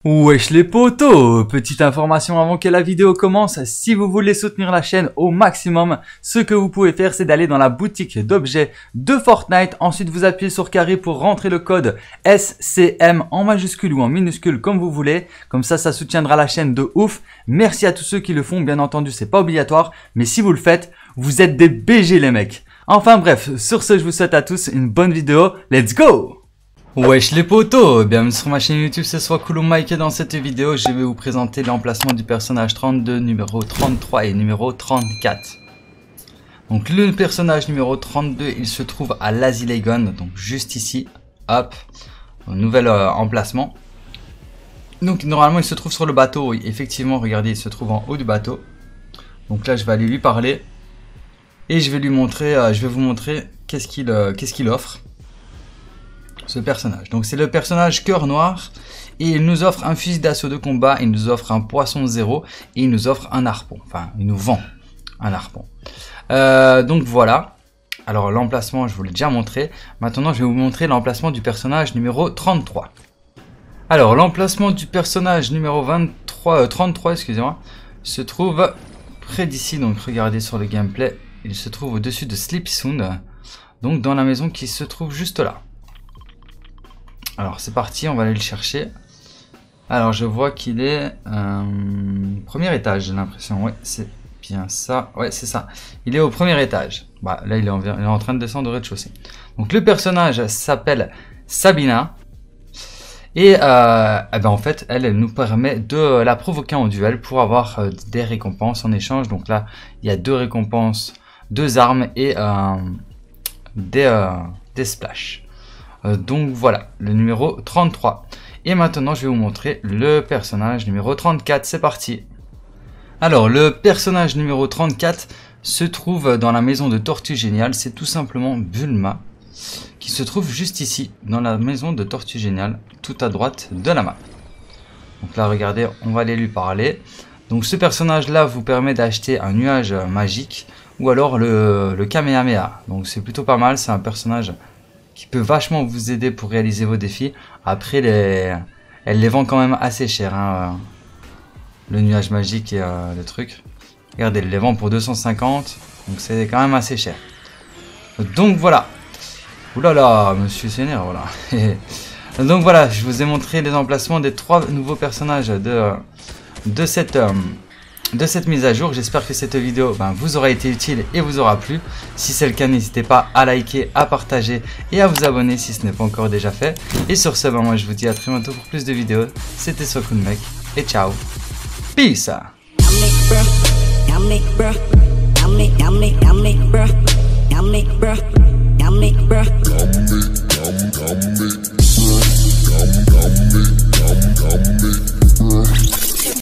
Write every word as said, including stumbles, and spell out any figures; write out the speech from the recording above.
Wesh les potos, petite information avant que la vidéo commence, si vous voulez soutenir la chaîne au maximum, ce que vous pouvez faire c'est d'aller dans la boutique d'objets de Fortnite, ensuite vous appuyez sur carré pour rentrer le code S C M en majuscule ou en minuscule comme vous voulez, comme ça ça soutiendra la chaîne de ouf. Merci à tous ceux qui le font, bien entendu c'est pas obligatoire, mais si vous le faites, vous êtes des B G les mecs. Enfin bref, sur ce je vous souhaite à tous une bonne vidéo, let's go! Wesh les potos, bienvenue sur ma chaîne YouTube, c'est Swakulu Mike et dans cette vidéo je vais vous présenter l'emplacement du personnage trente-deux, numéro trente-trois et numéro trente-quatre. Donc le personnage numéro trente-deux il se trouve à l'Asilegon, donc juste ici, hop, nouvel euh, emplacement. Donc normalement il se trouve sur le bateau, oui, effectivement regardez il se trouve en haut du bateau. Donc là je vais aller lui parler et je vais lui montrer, euh, je vais vous montrer qu'est-ce qu'il euh, qu'est-ce qu'il offre. Ce personnage, donc c'est le personnage cœur noir et il nous offre un fusil d'assaut de combat, il nous offre un poisson zéro et il nous offre un harpon, enfin il nous vend un harpon. Euh, donc voilà, alors l'emplacement je vous l'ai déjà montré, maintenant je vais vous montrer l'emplacement du personnage numéro trente-trois. Alors l'emplacement du personnage numéro vingt-trois, euh, trente-trois excusez-moi, se trouve près d'ici, donc regardez sur le gameplay, il se trouve au-dessus de Sleepy Sound, donc dans la maison qui se trouve juste là. Alors c'est parti, on va aller le chercher. Alors je vois qu'il est euh, premier étage, j'ai l'impression. Ouais, c'est bien ça. Ouais, c'est ça. Il est au premier étage. Bah, là, il est, en, il est en train de descendre au rez-de-chaussée. Donc le personnage s'appelle Sabina. Et euh, eh ben, en fait, elle, elle nous permet de la provoquer en duel pour avoir euh, des récompenses en échange. Donc là, il y a deux récompenses, deux armes et euh, des, euh, des splashs. Donc voilà, le numéro trente-trois. Et maintenant, je vais vous montrer le personnage numéro trente-quatre. C'est parti. Alors, le personnage numéro trente-quatre se trouve dans la maison de Tortue Géniale. C'est tout simplement Bulma, qui se trouve juste ici, dans la maison de Tortue Géniale, tout à droite de la map. Donc là, regardez, on va aller lui parler. Donc ce personnage-là vous permet d'acheter un nuage magique ou alors le, le Kamehameha. Donc c'est plutôt pas mal, c'est un personnage qui peut vachement vous aider pour réaliser vos défis. Après, les... elle les vend quand même assez cher, hein, le nuage magique et euh, le truc. Regardez, elle les vend pour deux cent cinquante, donc c'est quand même assez cher. Donc voilà. Oulala, monsieur s'énerve, voilà. Donc voilà, je vous ai montré les emplacements des trois nouveaux personnages de, de cette... Euh, de cette mise à jour. J'espère que cette vidéo ben, vous aura été utile et vous aura plu. Si c'est le cas, n'hésitez pas à liker, à partager et à vous abonner si ce n'est pas encore déjà fait. Et sur ce, ben, moi je vous dis à très bientôt pour plus de vidéos. C'était Swakulu Mike et ciao. Peace.